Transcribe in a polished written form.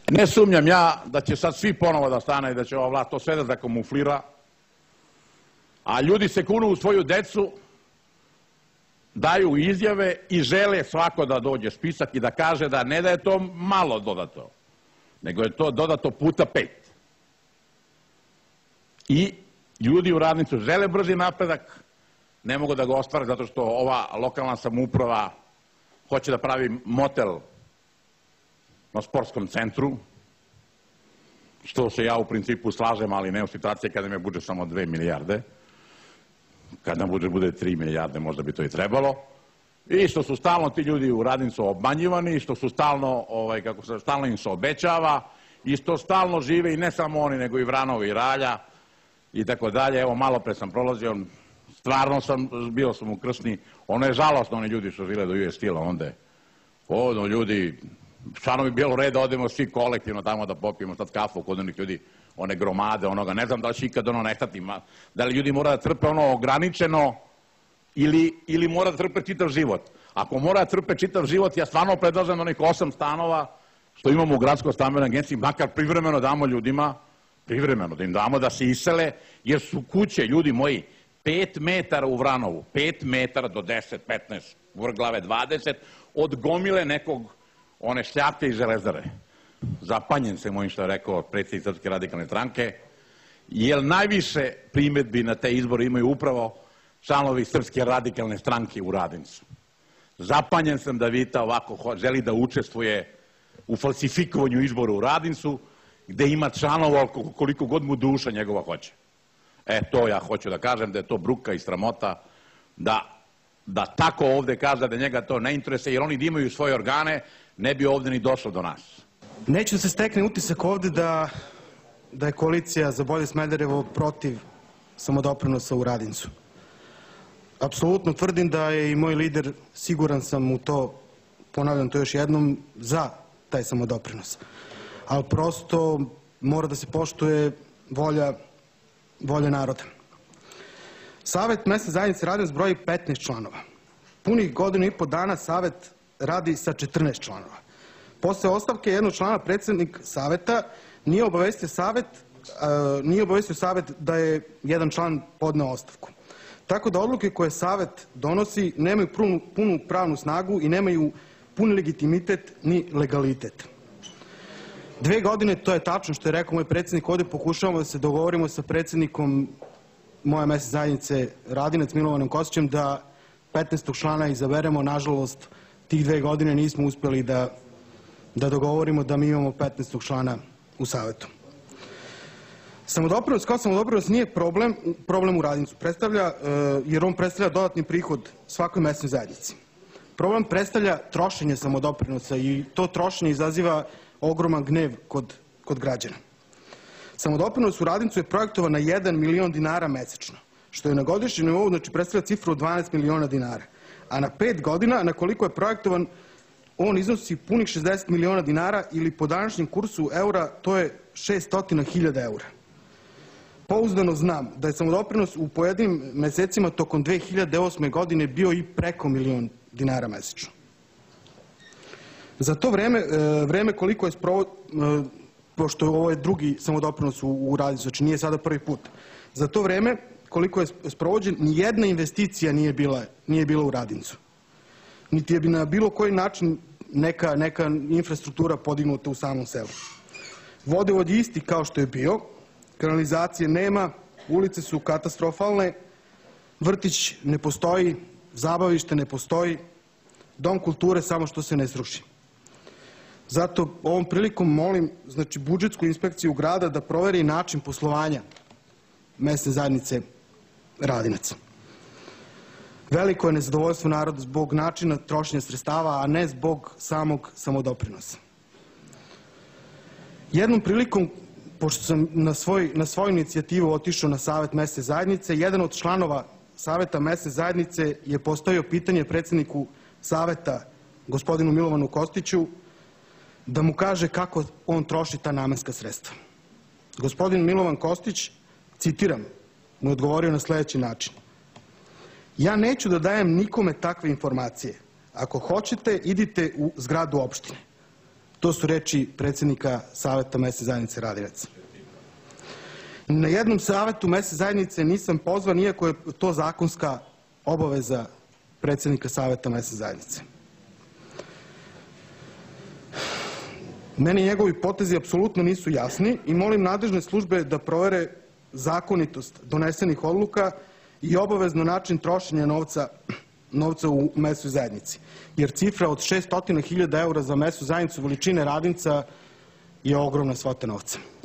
Ne sumnjam ja da će sad svi ponovo da stane i da će ova vlast to sve da zakamuflira, a ljudi se kunu u svoju decu, daju izjave i žele svako da dođe spisak i da kaže da ne da je to malo dodato, nego je to dodato puta 5. I ljudi u Radnicu žele brzi napredak, ne mogu da ga ostvare zato što ova lokalna samouprava hoće da pravi motel na sportskom centru, što se ja u principu slažem, ali ne u situaciji kada nam je budžet samo 2 milijarde. Kad nam budžet bude 3 milijarde, možda bi to i trebalo. I što su stalno ti ljudi u Radnicu obmanjivani, što su stalno im se obećava, i što stalno žive i ne samo oni, nego i Vranovi i Ralja i tako dalje. Evo, malo pre sam prolazio, stvarno bio sam u Krsni, ono je žalostno, oni ljudi što žile do US Steel-a onda. Ono, ljudi, stvarno bi bilo red da odemo svi kolektivno tamo da popijemo sad kafu kod onih ljudi, one gromade, onoga, ne znam da li će ikad ono nestati, da li ljudi mora da trpe ono ograničeno ili mora da trpe čitav život. Ako mora da trpe čitav život, ja stvarno predlažem onih 8 stanova što imamo u Gradskoj stambenoj agenciji, makar privremeno damo ljudima, privremeno da im damo da se isele, jer su kuće, ljudi moji, 5 metara u Vranovu, 5 metara do 10, 15, vrglave 20, od gomile nekog, one šljake iz Železare. Zapanjen sam mojim što je rekao predsjednik Srpske radikalne stranke, jer najviše primedbi na te izbore imaju upravo članovi Srpske radikalne stranke u Radnicu. Zapanjen sam da Vita ovako želi da učestvuje u falsifikovanju izbora u Radnicu, gde ima članova koliko god mu duša njegova hoće. To ja hoću da kažem, da je to bruka i sramota, da tako ovde kaže da njega to ne interesuje, jer oni da imaju svoje organe, ne bi ovde ni došlo do nas. Neće da se stekne utisak ovde da je koalicija za bolje Smederevo protiv samodoprinosa u Radincu. Apsolutno tvrdim da je i moj lider, siguran sam u to, ponavljam to još jednom, za taj samodoprinos. Ali prosto mora da se poštuje volja naroda. Savet mesne zajednice Radinac broji 15 članova. Punih godinu i po dana Savet radi sa 14 članova. Posle ostavke jednog člana predsednik Saveta nije obavestio Savet da je jedan član podneo ostavku. Tako da odluke koje Savet donosi nemaju punu pravnu snagu i nemaju puni legitimitet ni legalitet. 2 godine, to je tačno što je rekao moj predsednik, ovde pokušavamo da se dogovorimo sa predsednikom moje mesne zajednice Radinac, Milovanom Kostićem, da 15. člana izaberemo. Nažalost, tih 2 godine nismo uspeli da dogovorimo da mi imamo 15. člana u Savetu. Samodoprinos kao samodoprinos nije problem u Radincu, jer on predstavlja dodatni prihod svakoj mesnoj zajednici. Problem predstavlja trošenje samodoprinosa i to trošenje izaziva ogroman gnev kod građana. Samodoprinos u Radincu je projektovan na 1 milion dinara mesečno, što je na godišnjem nivou, znači predstavlja cifru od 12 miliona dinara. A na 5 godina, na koliko je projektovan, on iznosi punih 60 miliona dinara ili po današnjem kursu eura to je 600.000 eura. Pouzdano znam da je samodoprinos u pojedinim mesecima tokom 2008. godine bio i preko milion dinara mesečno. Za to vreme koliko je pošto ovo je drugi samodoprinos u Radincu, znači nije sada prvi put, za to vreme koliko je sprovođen, nijedna investicija nije bila u Radincu. Niti je bi na bilo koji način neka infrastruktura podignuta u samom selu. Vodovod je isti kao što je bio, kanalizacije nema, ulice su katastrofalne, vrtić ne postoji, zabavište ne postoji, dom kulture samo što se ne sruši. Zato ovom prilikom molim, znači, budžetsku inspekciju grada da proveri način poslovanja mesne zajednice Radinac. Veliko je nezadovoljstvo naroda zbog načina trošenja sredstava, a ne zbog samog samodoprinosa. Jednom prilikom, pošto sam na svoju inicijativu otišao na Savet mesne zajednice, jedan od članova Saveta mesne zajednice je postavio pitanje predsedniku Saveta, gospodinu Milovanu Kostiću, da mu kaže kako on troši ta namenska sredstva. Gospodin Milovan Kostić, citiram, mu je odgovorio na sledeći način: ja neću da dajem nikome takve informacije. Ako hoćete, idite u zgradu opštine. To su reči predsjednika Saveta mesne zajednice Radevac. Na jednom savetu mesne zajednice nisam pozvan, iako je to zakonska obaveza predsjednika Saveta mesne zajednice. Meni njegovi potezi apsolutno nisu jasni i molim nadležne službe da provere zakonitost donesenih odluka i obavezno način trošenja novca u mesnoj zajednici. Jer cifra od 600.000 € za mesnu zajednicu veličine Radinca je ogromna svota novca.